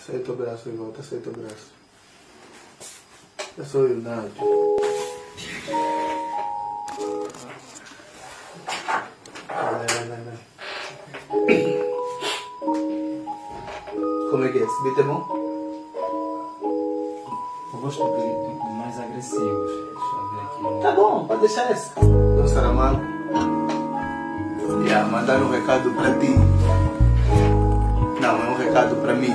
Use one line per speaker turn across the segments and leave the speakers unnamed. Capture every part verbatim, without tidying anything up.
Aceita o braço e volta, aceita o braço. Eu sou o Nádio. Vai, vai, vai, vai. Como é que é? Esse beat é bom?
Eu gosto de beats mais agressivos. Deixa eu ver aqui.
Tá bom, pode deixar esse. Do Saramago. Yeah, mandar um recado pra ti. Não, é um recado pra mim.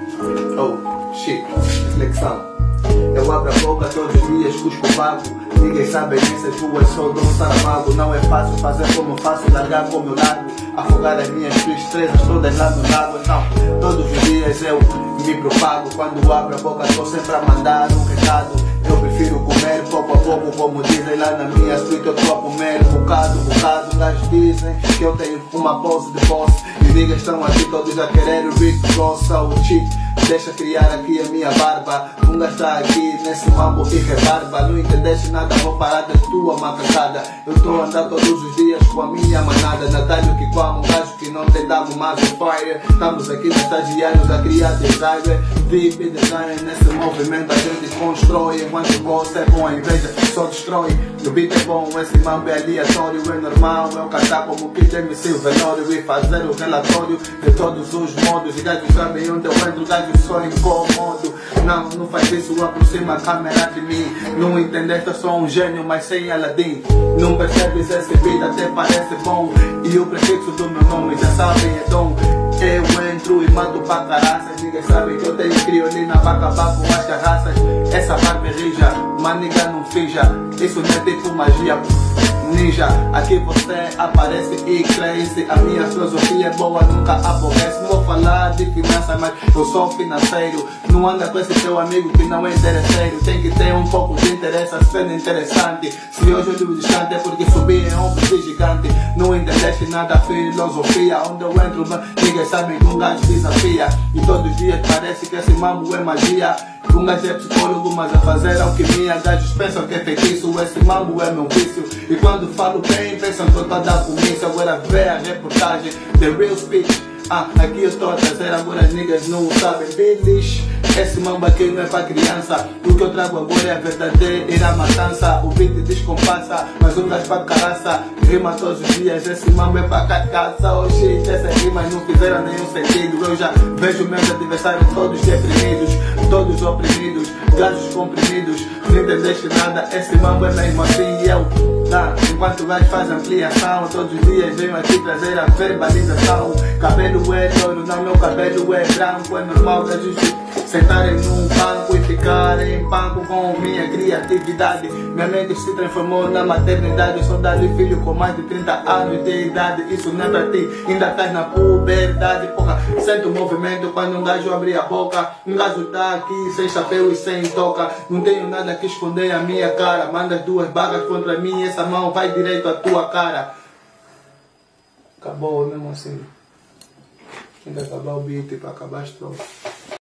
Oh, shit, reflexão. Eu abro a boca todos os dias, cusco vago. Ninguém sabe nessas ruas, sou Dom Saramago. Não é fácil fazer como faço, largar como eu largo. Afogar as minhas tristezas todas lá no lago. Não, todos os dias eu me propago. Quando abro a boca estou sempre a mandar um recado. Eu prefiro comer pouco a pouco, como dizem lá na minha suíte. Eu estou a comer bocado, bocado. Gajos dizem que eu tenho uma pose de boss. E niggas estão aqui todos a querer o Rick Ross ou o Chick. Deixa criar aqui a minha barba. Um gajo está aqui nesse mambo e rebarba. Não entendeste nada, vou parar da tua macacada. Eu estou a andar todos os dias com a minha manada. Natalho que como um gajo que não tem dado mais um fire. Estamos aqui nos estagiários a criar designer. V I P designer nesse movimento a gente constrói. Enquanto você é bom, a inveja só destrói. O beat é bom, esse mambo é aleatório. É normal, eu cantar como Kid M C o velório. E fazer o relatório de todos os modos. E gajos sabem onde eu entro, gajos só incomodo. Não, não faz isso, aproxima a câmera de mim. Não entendeste, eu sou um gênio, mas sem Aladdin. Não percebes esse beat, até parece bom. E o prefixo do meu nome, já sabem, é Dom. Eu entro e mando pra caraças. Ninguém sabe que eu tenho criolina, vai acabar com as carraças. Essa barba é rija, maniga não finja. Isso não é tipo magia ninja. Aqui você aparece e cresce. A minha filosofia é boa, nunca aborrece. Não vou falar de finanças, mas eu sou financeiro. Não anda com esse teu amigo que não é interesseiro. Tem que ter um pouco de interesse, a cena interessante. Se hoje eu vivo distante é porque subi em ombros de gigante. Não entendeste nada, filosofia. Onde eu entro, ninguém sabe que um gajo desafia. E todos os dias parece que esse mambo é magia. Um gajo é psicólogo, mas a fazer alquimia. Gajos pensam que é feitiço, esse mambo é meu vício. E quando falo bem, pensam que eu estou a dar comício. Agora vê a reportagem, The Real Speech. Ah, aqui eu estou a trazer, agora as niggas não sabem. Billish, esse mambo aqui não é para criança. O que eu trago agora é a verdadeira matança. O beat descompassa, mas um gajo para caraça. Rima todos os dias, esse mambo é para carcaça. Oh shit, essas rimas não fizeram nenhum sentido. Eu já vejo meus adversários todos deprimidos, todos oprimidos, gajos comprimidos. Não entendeste nada, esse mambo é mesmo assim. E eu, tá, enquanto vais faz ampliação, todos os dias venho aqui trazer a verbalização. Cabelo é loiro, não, meu cabelo é branco. É normal gajos sentarem num banco e ficarem em banco com minha criatividade. Minha mente se transformou na maternidade. Eu sou dado e filho com mais de trinta anos de idade. Isso não é pra ti, ainda estás na puberdade. Porra, sento o movimento quando um gajo abre a boca. Um gajo tá aqui sem chapéu e sem toca. Não tenho nada que esconder a minha cara. Manda as duas bagas contra mim, essa mão vai direito à tua cara. Acabou mesmo assim. Tem que acabar o beat para acabar as trocas.